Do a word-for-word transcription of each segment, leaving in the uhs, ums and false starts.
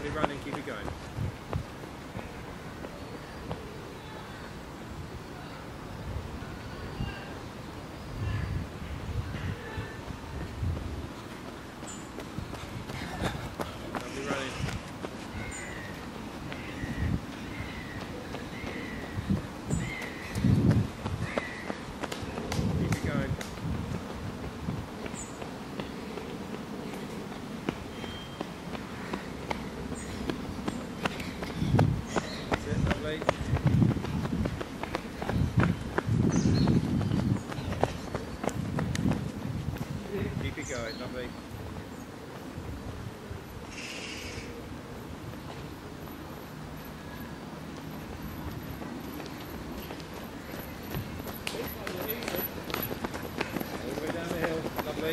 Lovely running, keep it going. Lovely running. Keep it going. That's it, lovely. Keep it going, lovely. All the way down the hill, lovely.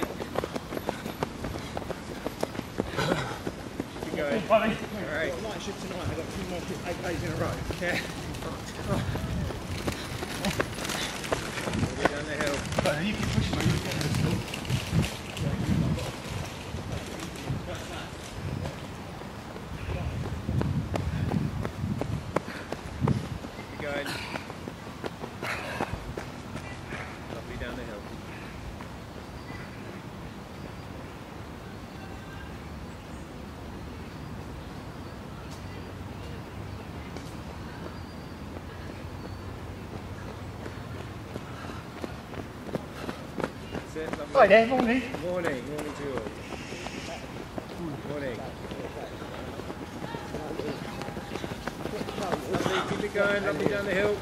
Keep it going. Alright. Night shift tonight, I've got two more eight days in a row. Yeah. All the way down the hill. But you keep pushing me, you're getting this still. Keep going. Lovely down the hill. That's it, lovely. Hi there, morning. Morning, morning to you all. Morning. Lovely, keep it going, lovely down the hill.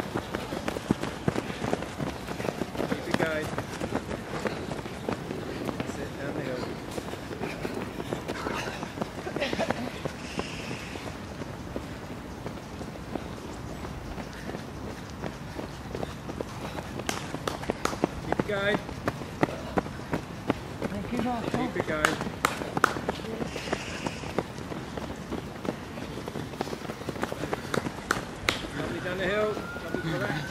Keep it going. That's it, down the hill. Keep it going. Thank you, Mark. Keep it going. Lovely down the hill. Lovely correct.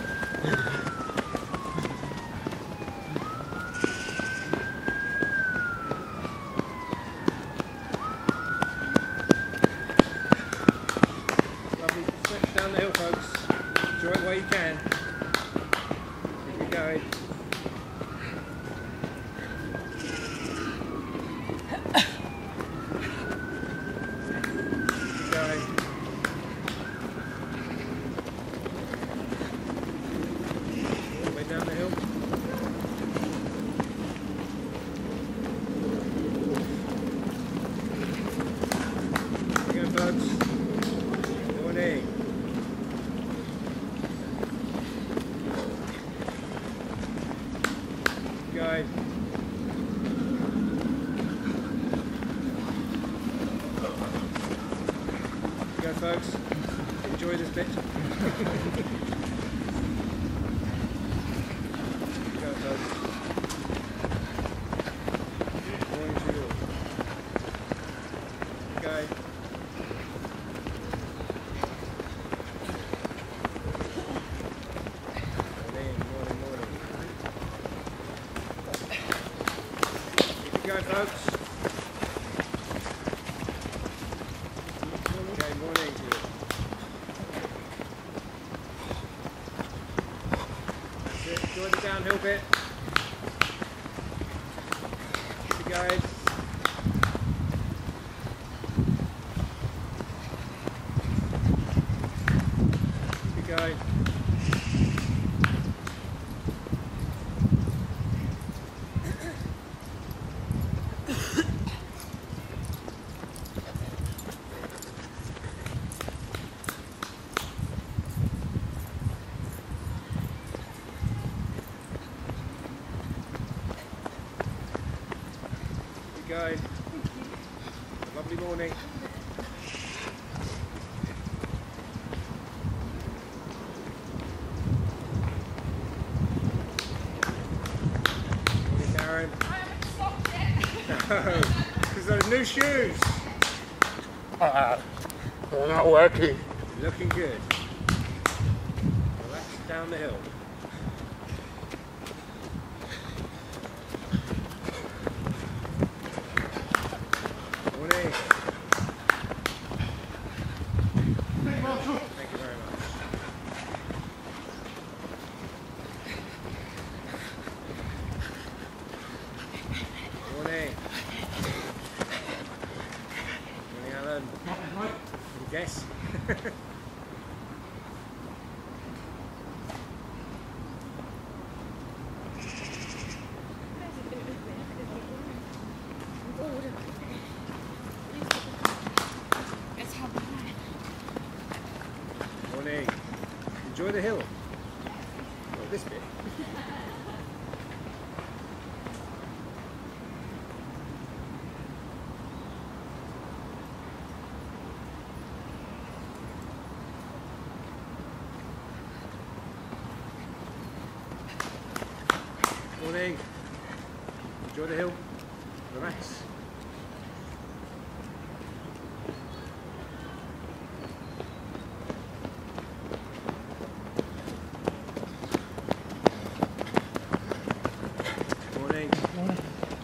Lovely stretch down the hill, folks. Enjoy it while you can. Keep it going. Keep going. All the way down the hill. Here you go, folks. Morning. Keep going. Go, folks. Enjoy this bit. Go, folks. Morning to you all. Go. Morning, morning, morning. Keep it going, folks. Okay, morning to you. That's it. Enjoy the downhill bit. Keep it going. Keep it going. Keep it going. Lovely morning. Morning, Karen. I haven't stopped yet. No, because those new shoes. Uh, they're not working. Looking good. Relax down the hill. Morning. Yes. Morning. Enjoy the hill. Well, this bit. Morning. Enjoy the hill. Relax. Morning. Morning.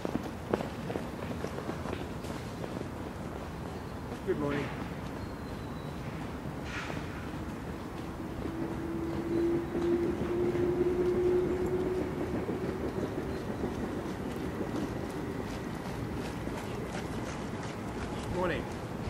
Good morning. Morning.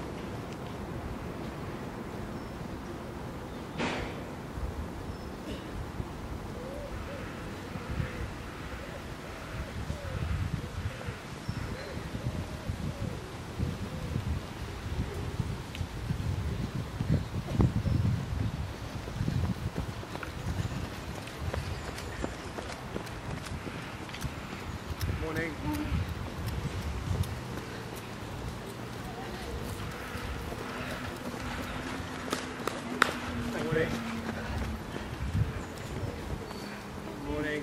Morning. Morning. Morning.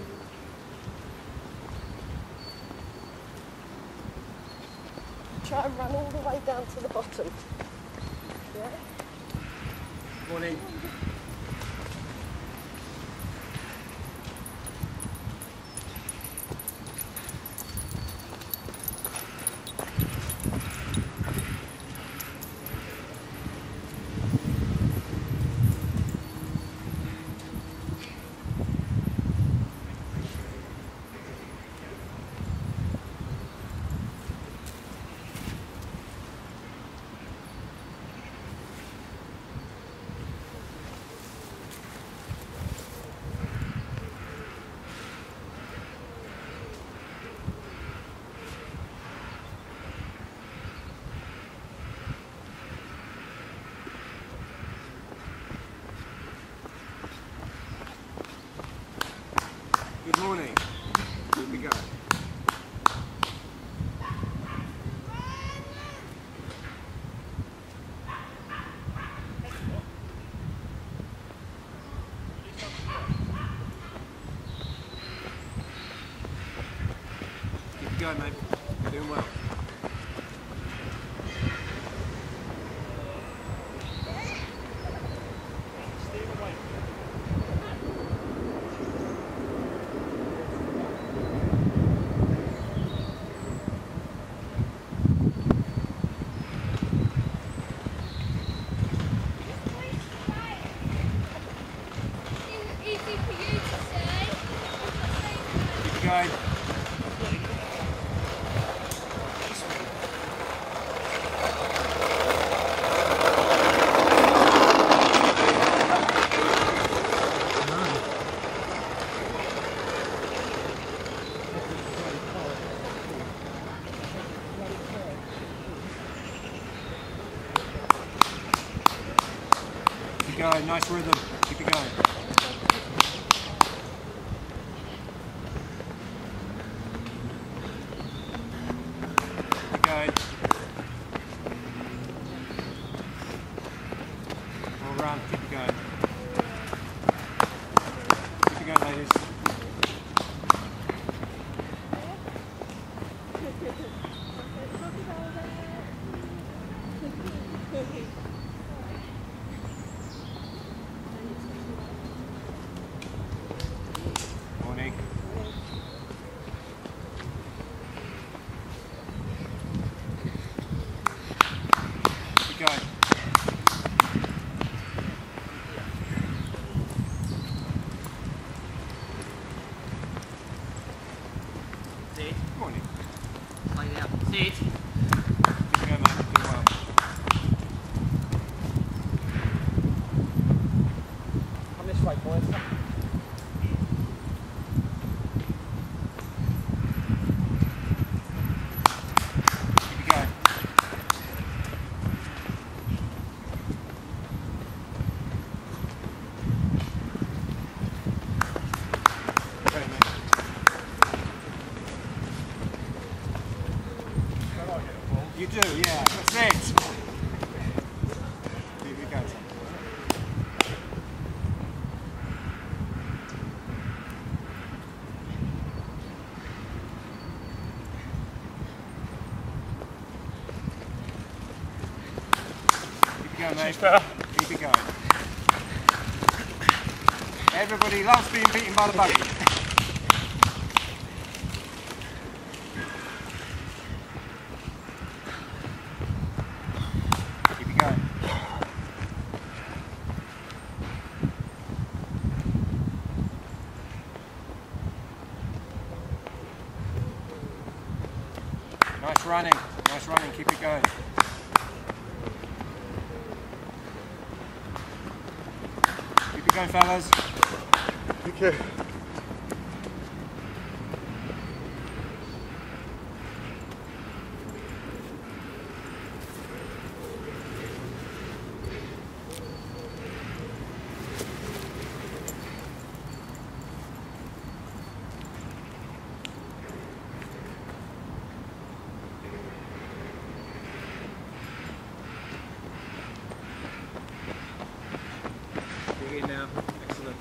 Try and run all the way down to the bottom. Yeah? Morning. Good morning. Here we go. Keep going, mate. You're doing well. Easy for you to say. Keep going. Keep going, nice rhythm. Keep it going. Keep going. All around, keep it going. Keep it going, ladies. Morning. Keep going. Sit. Morning. Lie down. Sit. Keep going, mate. Doing well. You do, yeah. That's it. Keep it going, son. Keep it going, mate. Keep it going. Everybody loves being beaten by the buggy. Keep it going. Nice running. Nice running. Keep it going. Keep it going, fellas. Thank you. Dig in now. Excellent.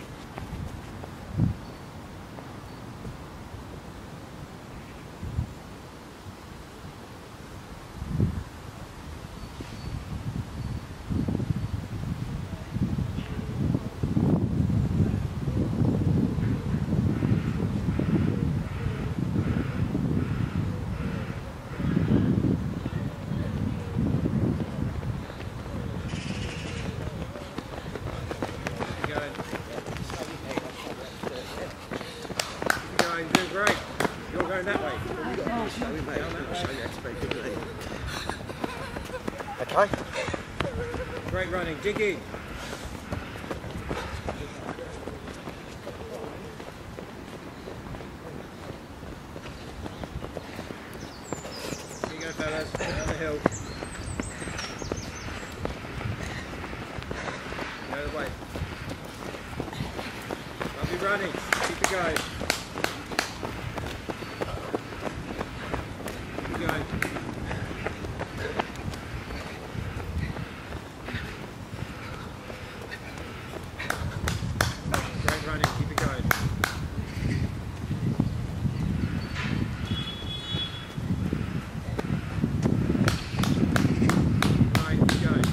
You're doing great. You're going that way. Okay. Great running. Dig in. Here you go, fellas. Down the hill. The other way. Lovely running. Keep it going. Keep it going. Great running. Keep it going. Right, keep going.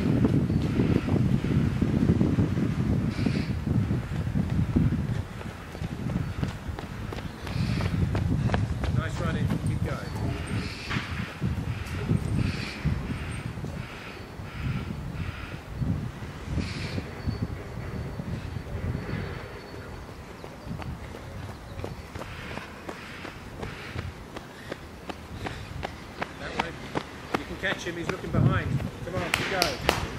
Nice running. Keep going. That way. You can catch him. He's looking behind. Come on, keep going.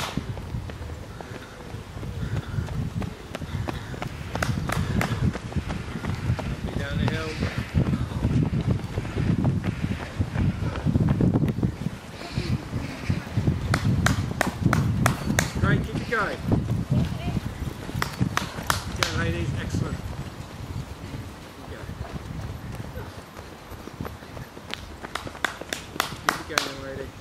Lovely down the hill. Great, keep it going. Keep going, ladies. Excellent. Keep going. Keep it going, young lady.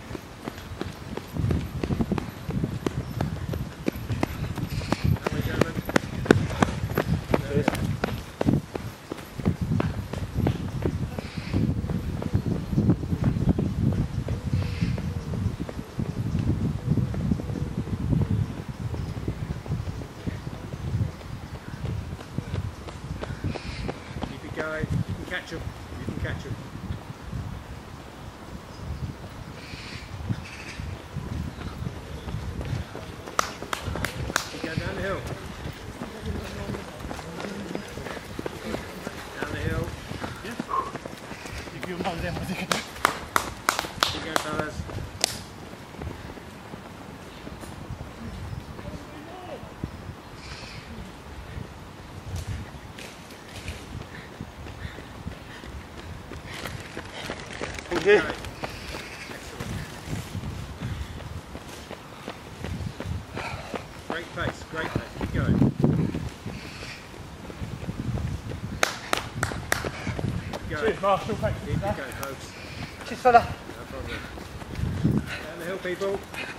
That way, gentlemen. There we go. Keep it going. You can catch him. You can catch him. Keep going down the hill. Down the hill. If you know them, what you can do. Keep going, fellas. Thank you. Going. Excellent. Great pace, great pace. Keep going. Keep going. Cheers, Marshall. Thank you. Keep it going, folks. Cheers, fella. No problem. Down the hill, people.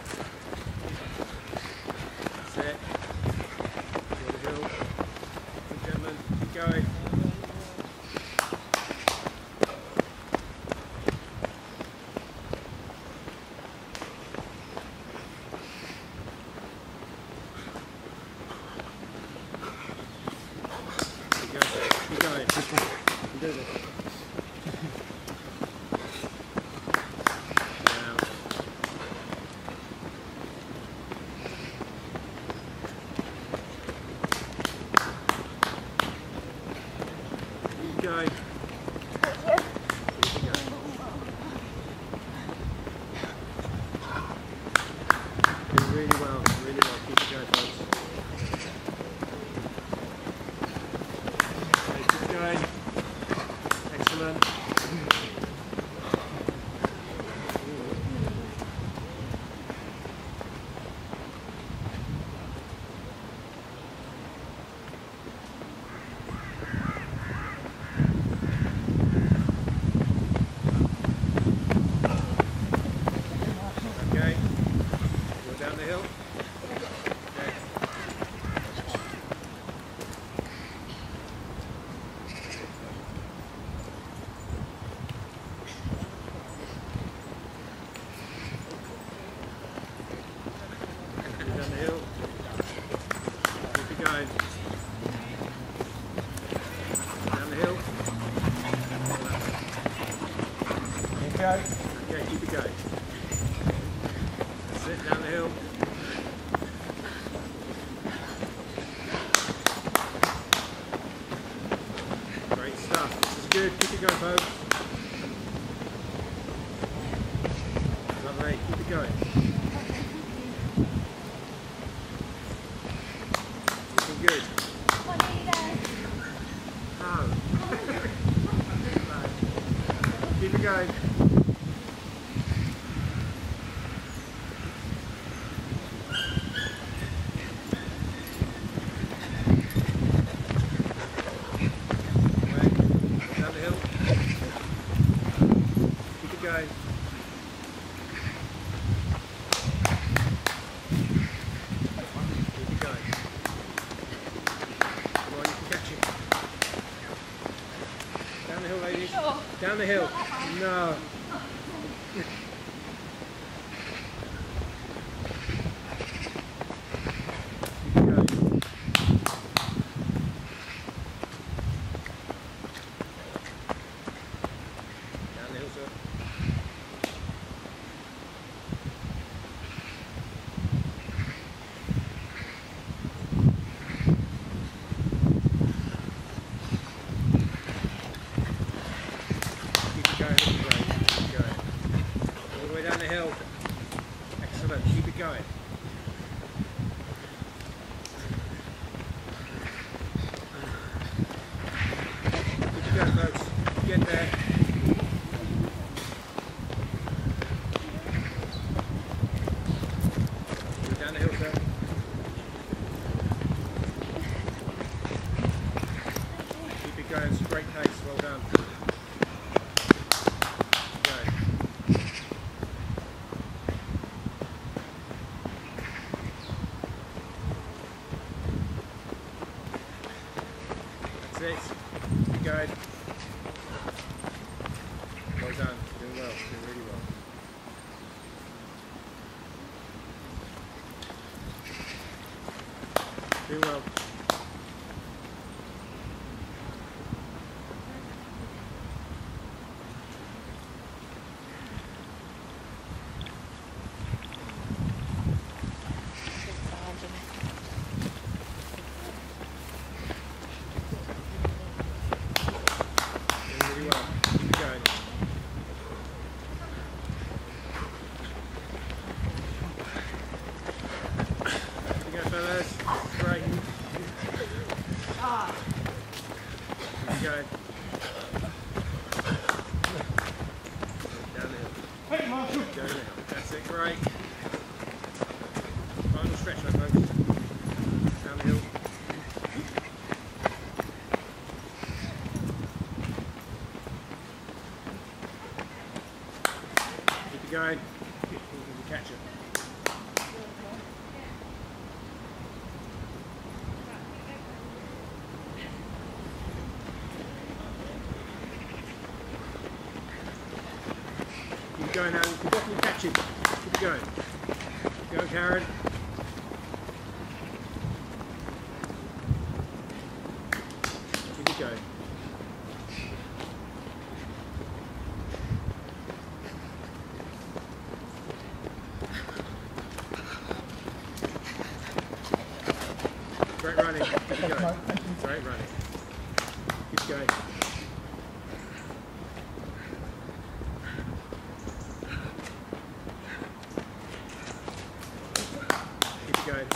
That's it. Down the hill. Good gentlemen, keep going. Keep going. Keep going. You can do this. Going. Doing really well, really well. Keep it going, folks. Okay, keep going. Excellent. Okay, go down the hill. Okay. Go down the hill. Keep it going. Down the hill. Keep going. Okay, keep it going. That's it, down the hill. Great stuff. This is good. Keep it going, folks. Lovely. Keep it going. Looking good. Oh. Keep it going. Down the hill. Keep it going. Keep it going. Come on, you can catch it. Down the hill, ladies. Sure. Down the hill. No. Keep it going. Down the hill, sir. Keep it going, keep it going, keep it going. All the way down the hill. Excellent, keep it going. Keep it going, folks. Get there. Go down the hill, sir. Keep it going, straight pace, well done. Go. That's it. Keep going. Well done. Doing well. Doing really well. Doing well. Doing really well. Keep it going. Keep it going, fellas. Great. Keep it going. Down the hill. Hey, Marshall. Down the hill. That's it, great. Final stretch now, folks. Down the hill. Keep it going. You catch it. Keep going now, you can definitely catch it. Keep it going. Go, Karen. Keep it going. Great running. Keep it going. Great running. Keep going. Keep going.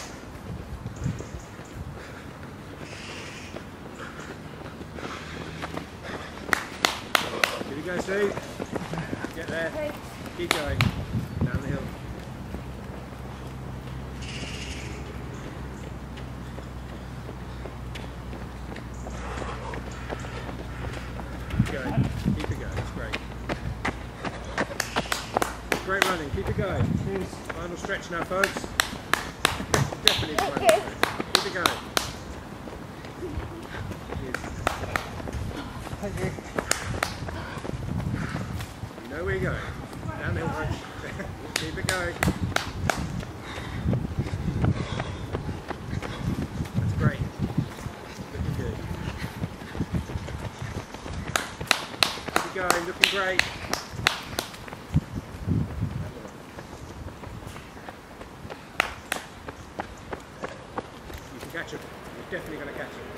Here we go, Steve. Get there. Keep going. Down the hill. Keep going. Keep it going. It's great. Great running. Keep it going. Final stretch now, folks. Definitely final stretch. Keep it going. Thank you. You know where you're going. Down the hill, folks. Keep it going. That's great. Looking good. Keep it going. Looking great. You can catch it. You're definitely going to catch it.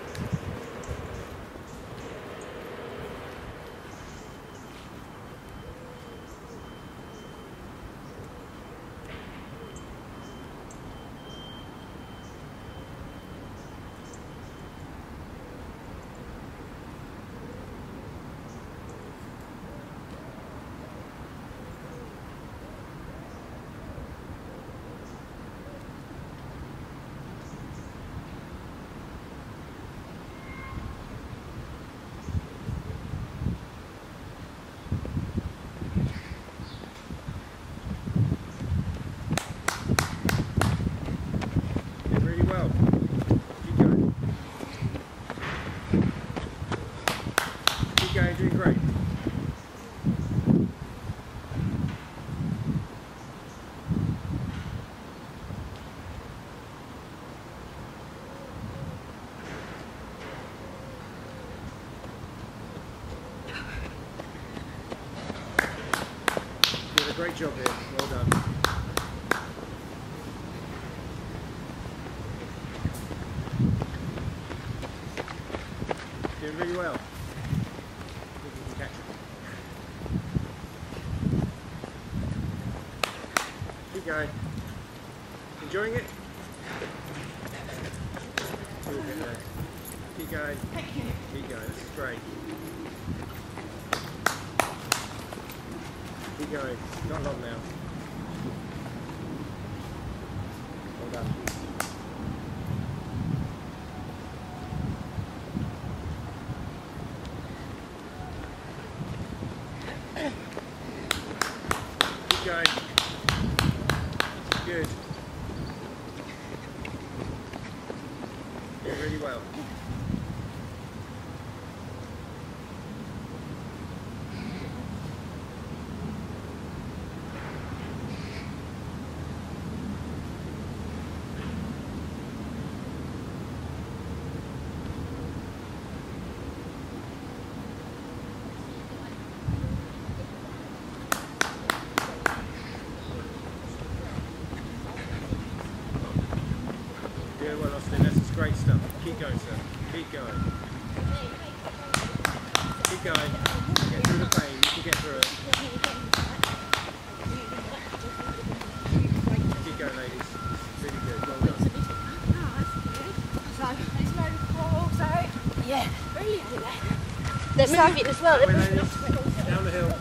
Did really well. Keep going. Keep going, doing great. You did a great job here. Well done. Doing really well. I think you can catch it. Keep going. Enjoying it? You'll get there. Keep going. Keep going. This is great. Keep going. Not long now. Well done. Keep going. Good. Doing really well. Doing well, Austin. This is great stuff. Keep going, sir. Keep going. Keep going. Get through the pain. You can get through it. Keep going, ladies. Really good. Well done. Yeah. Brilliant. They're savvy as well. That way, ladies. Down the hill.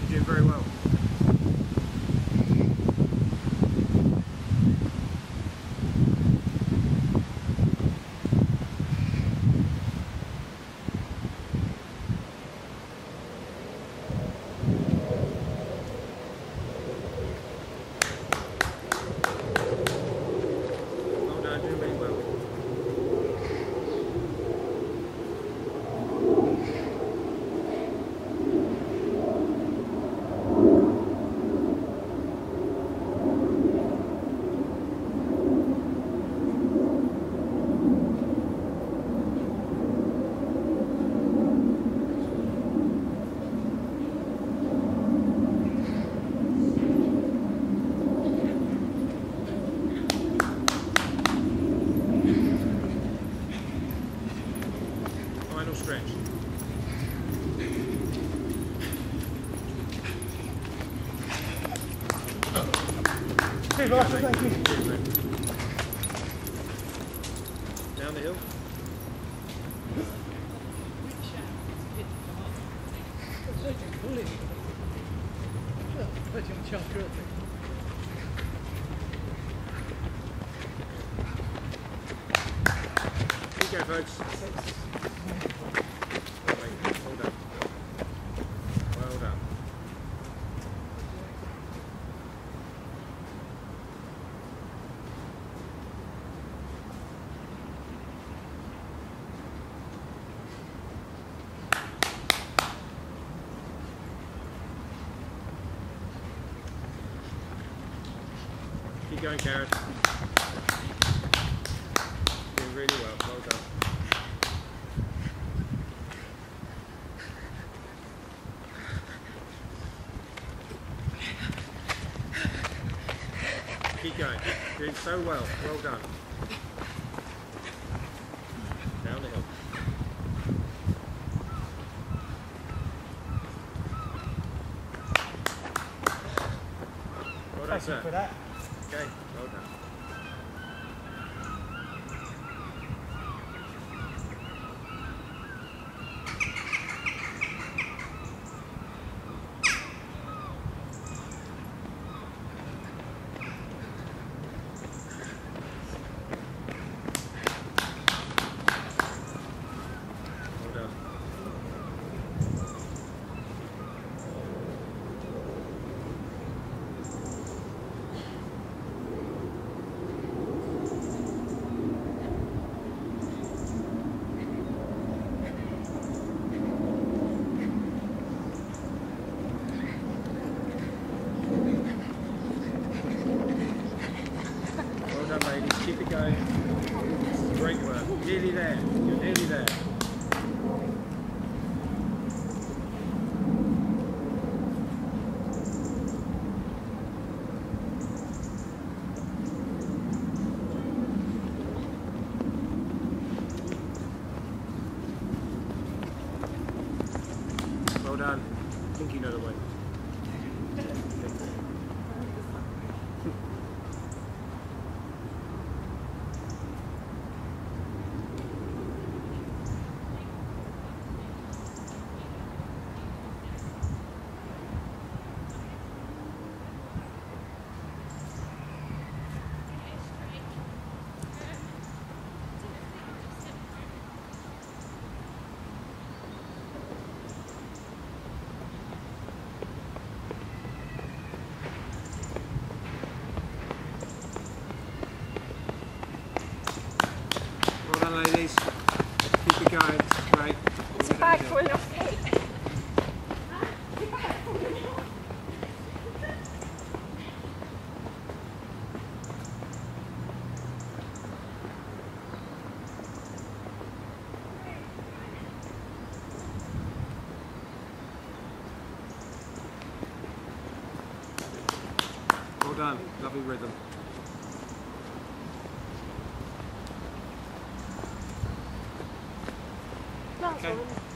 You're doing very well. Well done, doing really well. Final stretch. Hey, Roger, thank you. Cheers, mate. Down the hill. Keep going, folks. Well done. Well done. Keep going, Karen. Doing really well. Well done. Keep going. Doing so well. Well done. Down the hill. Well done, Thank you sir. for that. Okay, well done. Well done. Well done, ladies. Keep it going. Great work. Nearly there. You're nearly there. Well done. I think you know the way. Well done, ladies. Keep it going. Great. It's a bag falling off Kate. Well done. Lovely rhythm. Last Okay. one.